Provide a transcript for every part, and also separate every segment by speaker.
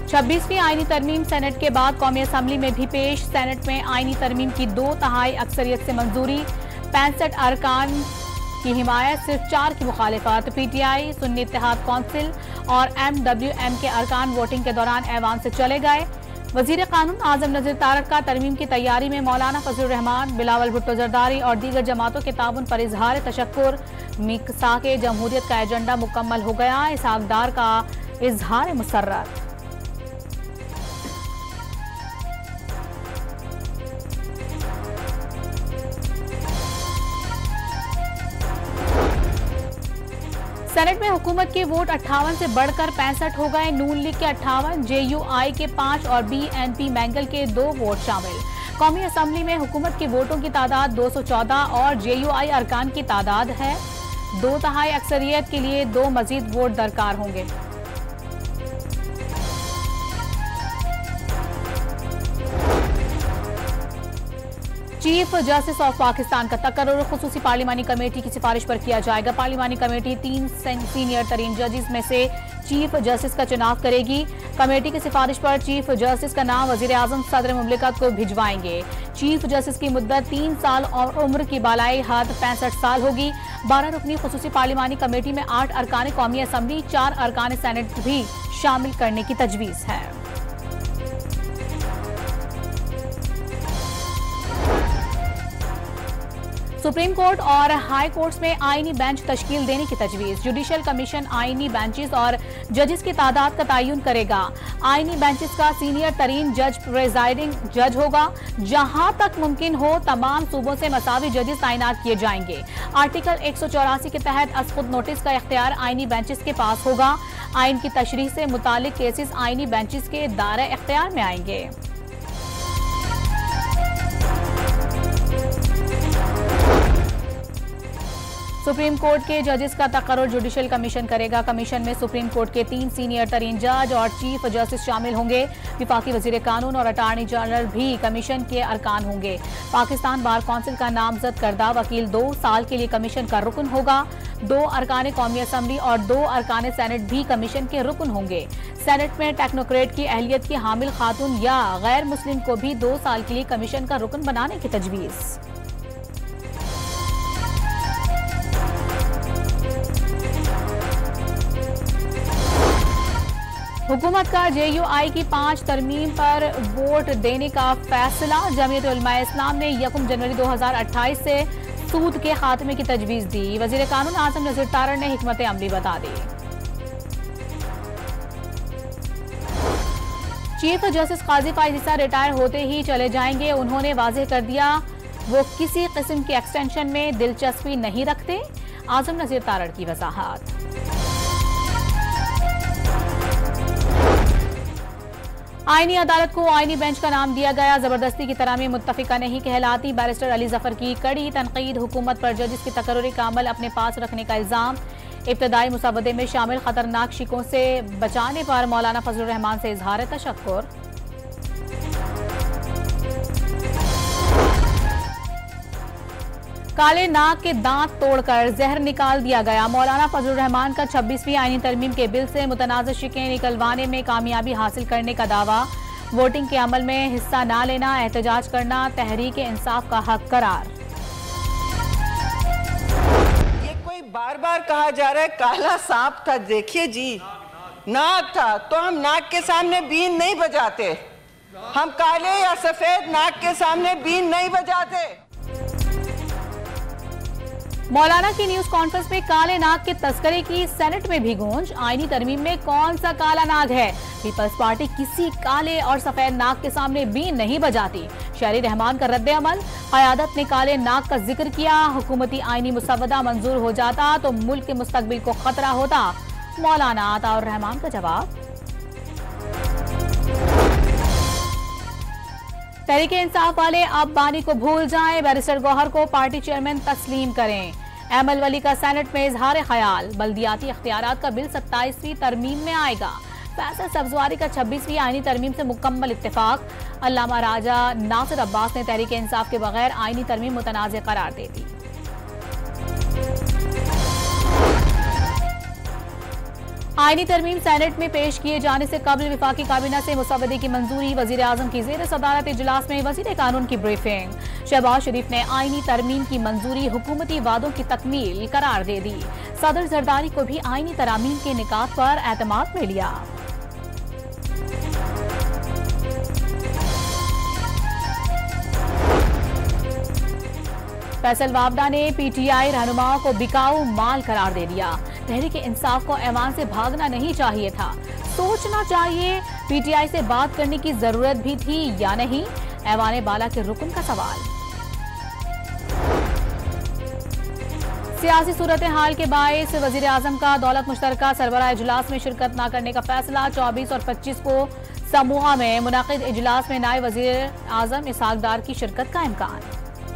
Speaker 1: 26वीं आईनी तरमीम सेनेट के बाद कौमी असम्बली में भी पेश। सेनेट में आईनी तरमीम की 2/3 अक्सरियत से मंजूरी। 65 अरकान की हिमायत, सिर्फ 4 की मुखालिफत। पीटीआई, सुन्नी इत्तेहाद कौंसिल और MWM के अरकान वोटिंग के दौरान ऐवान से चले गए। वजीर कानून आजम नज़ीर तारड़ का तरमीम की तैयारी में मौलाना फजलुर रहमान, बिलावल भुट्टो जरदारी और दीगर जमातों के ताउन पर इजहार तशक्कुर। मिसाके जमहूरियत का एजेंडा मुकम्मल हो गया, इसहाक डार का इजहार मुसर्रत। सेनेट में हुकूमत के वोट 58 से बढ़कर 65 हो गए। नून लीग के 58, JUI के 5 और BNP मैंगल के 2 वोट शामिल। कौमी असम्बली में हुकूमत के वोटों की तादाद 214 और JUI अरकान की तादाद है 2/3 अक्सरियत के लिए 2 मजीद वोट दरकार होंगे। चीफ जस्टिस ऑफ पाकिस्तान का तकर्रुर खुसूसी पार्लिमानी कमेटी की सिफारिश पर किया जाएगा। पार्लिमानी कमेटी 3 सीनियर तरीन जजेस में से चीफ जस्टिस का चुनाव करेगी। कमेटी की सिफारिश पर चीफ जस्टिस का नाम वजीर आजम सदर मुमलिकत को भिजवाएंगे। चीफ जस्टिस की मुद्दत 3 साल और उम्र की बालाई हद 65 साल होगी। 12 रुकनी खुसूसी पार्लिमानी कमेटी में 8 अरकान कौमी असम्बली, 4 अरकान सेनेट भी शामिल करने की तजवीज है। सुप्रीम कोर्ट और हाई कोर्ट्स में आईनी बेंच तश्कील देने की तजवीज। जुडिशल कमीशन आईनी बेंचेस और जजेस की तादाद का तयन करेगा। आईनी बेंचेस का सीनियर तरीन जज प्रेजाइडिंग जज होगा। जहां तक मुमकिन हो तमाम सूबों से मसावी जजेस तैनात किए जाएंगे। आर्टिकल 184 के तहत असखुद नोटिस का इख्तियार आईनी बेंचेस के पास होगा। आइन की तशरीह से मुतालिक केसेस आईनी बेंचेस के दायरे इख्तियार में आएंगे। सुप्रीम कोर्ट के जजेस का तकर्रुर जुडिशल कमीशन करेगा। कमीशन में सुप्रीम कोर्ट के 3 सीनियर तरीन जज और चीफ जस्टिस शामिल होंगे। विफाकी वजीर कानून और अटार्नी जनरल भी कमीशन के अरकान होंगे। पाकिस्तान बार कौंसिल का नामजद करदा वकील 2 साल के लिए कमीशन का रुकन होगा। 2 अरकान कौमी असम्बली और 2 अरकान सेनेट भी कमीशन के रुकन होंगे। सेनेट में टेक्नोक्रेट की अहलियत की हामिल खातून या गैर मुस्लिम को भी 2 साल के लिए कमीशन का रुकन बनाने की तजवीज़। हुकूमत का JUI की 5 तरमीम पर वोट देने का फैसला। जमीयत उलमाए इस्लाम ने 1 जनवरी 2028 से सूद के खात्मे की तजवीज़ दी। वजीर कानून आजम नज़ीर तारड़ ने हिकमत अमली बता दी। Chief justice Qazi Faez Isa retire होते ही चले जाएंगे। उन्होंने वाज़ेह कर दिया वो किसी किस्म की एक्सटेंशन में दिलचस्पी नहीं रखते। आजम नज़ीर तारड़ की वजाहत। आईनी अदालत को आईनी बेंच का नाम दिया गया। जबरदस्ती की तरह में मुत्तफिका नहीं कहलाती। बैरिस्टर अली जफर की कड़ी तनकीद। हुकूमत पर जजेस की तकर्रुरी का अमल अपने पास रखने का इल्जाम। इब्तदाई मुसवदे में शामिल खतरनाक शिकों से बचाने पर मौलाना फजलुर रहमान से इजहार तशक्कुर। काले नाग के दांत तोड़कर जहर निकाल दिया गया। मौलाना फजलुर रहमान का 26वीं आईनी तरमीम के बिल से मुतनाज़ शिकें निकलवाने में कामयाबी हासिल करने का दावा। वोटिंग के अमल में हिस्सा न लेना, एहतजाज करना तहरीक इंसाफ का हक करार।
Speaker 2: ये कोई बार बार कहा जा रहा है काला सांप था। देखिए जी, नाग था तो हम नाग के सामने बीन नहीं बजाते। हम काले या सफेद नाग के सामने बीन नहीं बजाते।
Speaker 1: मौलाना की न्यूज कॉन्फ्रेंस में काले नाग के तस्करे की सेनेट में भी गूंज। आईनी तरमीम में कौन सा काला नाग है? पीपल्स पार्टी किसी काले और सफेद नाग के सामने बीन नहीं बजाती। शहरी रहमान का रद्द अमल। क़यादत ने काले नाग का जिक्र किया। हुकूमती आईनी मुसवदा मंजूर हो जाता तो मुल्क के मुस्तकबिल को खतरा होता। मौलाना अताउर रहमान का जवाब। तहरीक इंसाफ वाले अब बानी को भूल जाएं। बैरिस्टर गौहर को पार्टी चेयरमैन तस्लीम करें। एमएल वली का सेनेट में इजहार ख्याल। बल्दियाती इख्तियारात का बिल 27वीं तरमीम में आएगा। फैसल सब्जवारी का 26वीं आईनी तरमीम से मुकम्मल इत्तेफाक। अल्लामा राजा नासिर अब्बास ने तहरीक इंसाफ के बगैर आईनी तरमीम मुतनाज़ करार दे दी। आईनी तरमीम सेनेट में पेश किए जाने से कबल विफाकी काबीना से मुसवदे की मंजूरी। वजीर आजम की ज़ेर सदारत इजलास में वजीर कानून की ब्रीफिंग। शहबाज शरीफ ने आईनी तरमीम की मंजूरी हुकूमती वादों की तकमील करार दे दी। सदर जरदारी को भी आईनी तरामीम के निकात पर एतमाद में लिया। फैसल वावडा ने पीटीआई रहनुमाओं को बिकाऊ माल करार दे दिया। तहरीक इंसाफ को ऐवान से भागना नहीं चाहिए था, सोचना चाहिए पीटीआई से बात करने की जरूरत भी थी या नहीं, ऐवान बाला के रुकन का सवाल। सियासी सूरत हाल के बायस वजीर आजम का दौलत मुश्तरका सरबराह इजलास में शिरकत न करने का फैसला। 24 और 25 को समूहा में मुनाकिद इजलास में नायब वजीर आजम इसहाक डार की शिरकत का इम्कान।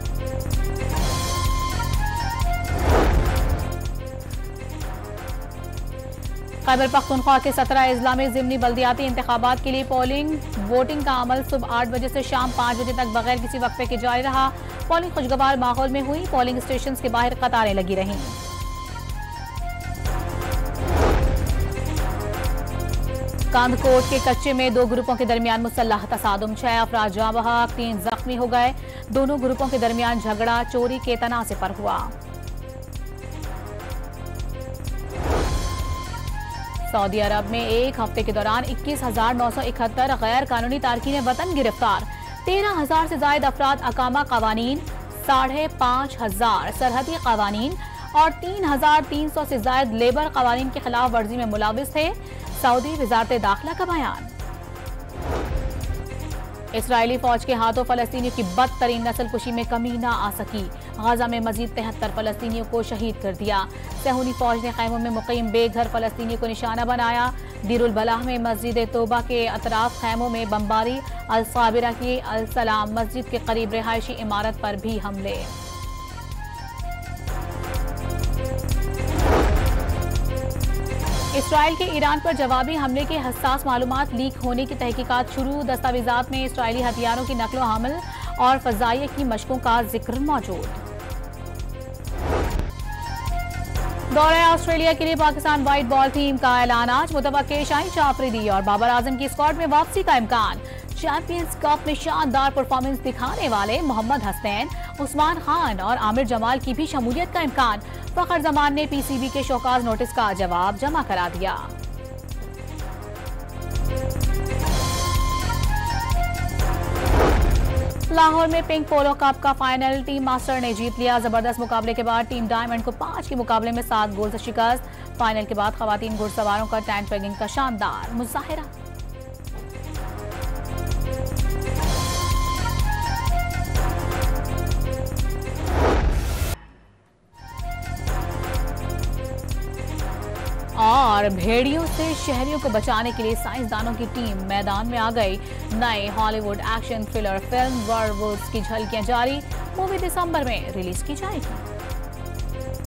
Speaker 1: खैबर पख्तूनख्वा के 17 अजला में ज़िमनी बल्दियाती इंतखाबात के लिए वोटिंग का अमल सुबह 8 बजे से शाम 5 बजे तक बगैर किसी वक्फे के जारी रहा। पोलिंग खुशगवार माहौल में हुई। पोलिंग स्टेशन के बाहर कतारें लगी रहीं। कांदकोट के कच्चे में 2 ग्रुपों के दरमियान मुसल्लह तसादुम, 6 अफराद जाँ बहक, 3 जख्मी हो गए। दोनों ग्रुपों के दरमियान झगड़ा चोरी के तनाज़े पर हुआ। सऊदी अरब में एक हफ्ते के दौरान 21,971 गैर कानूनी तारकीन वतन गिरफ्तार। 13,000 से ज्यादा अफराद अकामा कवानीन, 5,500 सरहदी कवानीन और 3,300 से ज्यादा लेबर कवानीन की खिलाफ वर्जी में मुलविस थे। सऊदी वजारत दाखिला का बयान। इसराइली फौज के हाथों फलस्तीनियों की बदतरीन नस्लकुशी में कमी न आ सकी। गाजा में मजीद 73 फलस्तीनियों को शहीद कर दिया। सहूनी फौज ने खैमों में मुकीम बेघर फलस्तीनियों को निशाना बनाया। दीरुल बलाह में मस्जिद तोबा के अतराफ खैमों में बमबारी। अल साबिरा की अल सलाम मस्जिद के करीब रिहायशी इमारत पर भी हमले। इसराइल के ईरान पर जवाबी हमले के हसास मालूमात लीक होने की तहकीकात शुरू। दस्तावेजात में इसराइली हथियारों की नकलो हमल और फजाइया की मशकों का जिक्र मौजूद। दौरे ऑस्ट्रेलिया के लिए पाकिस्तान व्हाइट बॉल टीम का ऐलान आज। मुतवक्किल शाहीन आफरीदी और बाबर आजम की स्क्वाड में वापसी का इम्कान। चैंपियंस कप में शानदार परफॉर्मेंस दिखाने वाले मोहम्मद हसनैन, उस्मान खान और आमिर जमाल की भी शमूलियत का इम्कान। फखर जमान ने पीसीबी के शोकाज नोटिस का जवाब जमा करा दिया। लाहौर में पिंक पोलो कप का फाइनल टीम मास्टर ने जीत लिया। जबरदस्त मुकाबले के बाद टीम डायमंड को 5 के मुकाबले में 7 गोल से शिकस्त। फाइनल के बाद खवातीन घुड़सवारों का टैंक पेगिंग का शानदार मुजाहिरा। और भेड़ियों से शहरियों को बचाने के लिए साइंसदानों की टीम मैदान में आ गई। नए Hollywood action thriller film werewolves की झलकियां जारी। मूवी दिसंबर में रिलीज की जाएगी।